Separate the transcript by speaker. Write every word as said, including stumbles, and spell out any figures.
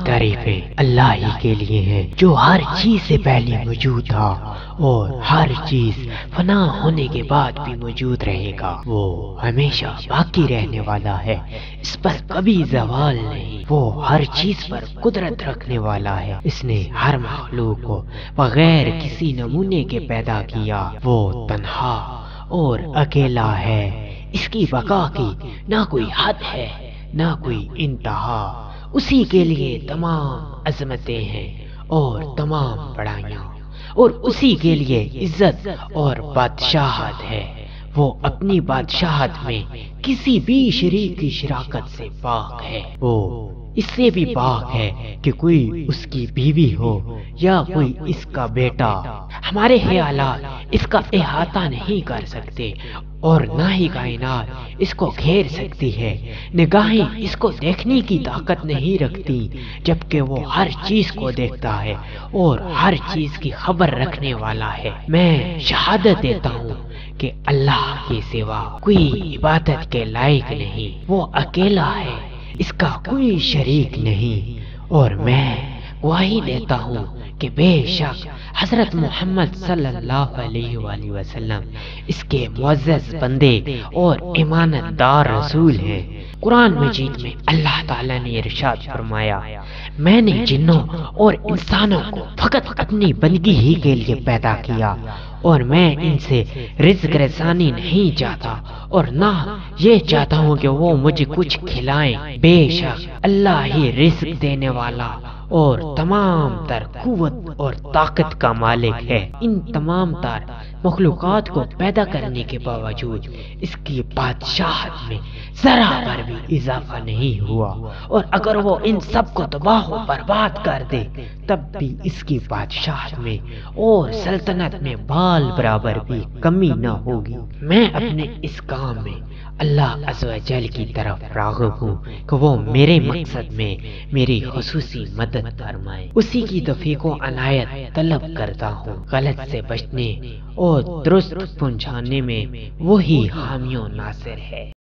Speaker 1: تعریفیں اللہ ہی کے لیے ہیں جو ہر چیز سے پہلے موجود تھا اور ہر چیز فنا ہونے کے بعد بھی موجود رہے گا۔ وہ ہمیشہ باقی رہنے والا ہے، اس پر کبھی زوال نہیں۔ وہ ہر چیز پر قدرت رکھنے والا ہے۔ اس نے ہر مخلوق کو بغیر کسی نمونے کے پیدا کیا۔ وہ تنہا اور اکیلا ہے۔ اس کی بقا کی نہ کوئی حد ہے نہ کوئی انتہا۔ اسی کے لیے تمام عظمتیں ہیں اور تمام بڑائیاں، اور اسی کے لیے عزت اور بادشاہت ہے۔ وہ اپنی بادشاہت میں کسی بھی شریک کی شراکت سے پاک ہے۔ وہ اس سے بھی پاک ہے کہ کوئی اس کی بیوی ہو یا کوئی اس کا بیٹا۔ ہمارے خیالات اس کا احاطہ نہیں کر سکتے اور نہ ہی کائنات اس کو گھیر سکتی ہے۔ نگاہیں اس کو دیکھنے کی طاقت نہیں رکھتی، جبکہ وہ ہر چیز کو دیکھتا ہے اور ہر چیز کی خبر رکھنے والا ہے۔ میں شہادت دیتا ہوں کہ اللہ کے سوا کوئی عبادت کے لائق نہیں۔ وہ اکیلا ہے، اس کا کوئی شریک نہیں، اور میں گواہی دیتا ہوں کہ بے شک حضرت محمد صلی اللہ علیہ وآلہ وسلم اس کے معزز بندے اور امانت دار رسول ہیں۔ قرآن مجید میں اللہ تعالیٰ نے ارشاد فرمایا، میں نے جنوں اور انسانوں کو فقط اپنی بندگی ہی کے لیے پیدا کیا، اور میں ان سے رزق رسانی نہیں چاہتا اور نہ یہ چاہتا ہوں کہ وہ مجھے کچھ کھلائیں۔ بے شک اللہ ہی رزق دینے والا اور تمام تر قوت اور طاقت کا مالک ہے۔ ان تمام تر مخلوقات کو پیدا کرنے کے باوجود اس کی بادشاہت میں ذرا پر بھی اضافہ نہیں ہوا، اور اگر وہ ان سب کو تباہ و برباد کر دے تب بھی اس کی بادشاہت میں اور سلطنت میں بال برابر بھی کمی نہ ہوگی۔ میں اپنے اس کام میں اللہ عز و جل کی طرف راغب ہوں کہ وہ میرے مقصد میں میری خصوصی مدد فرمائے۔ اسی کی توفیق و عنایت طلب کرتا ہوں۔ غلط سے بچنے اور درست پہنچانے میں وہی حامی و ناصر ہے۔